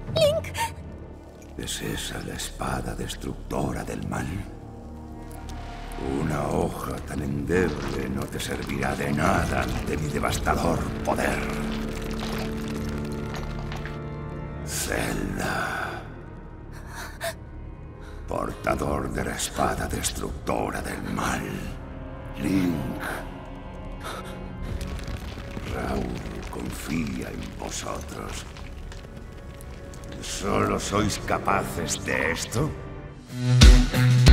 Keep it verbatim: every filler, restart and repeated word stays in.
Link. ¿Es esa la espada destructora del mal? Una hoja tan endeble no te servirá de nada ante mi devastador poder. Zelda. Portador de la espada destructora del mal. Link. Raúl confía en vosotros. ¿Solo sois capaces de esto?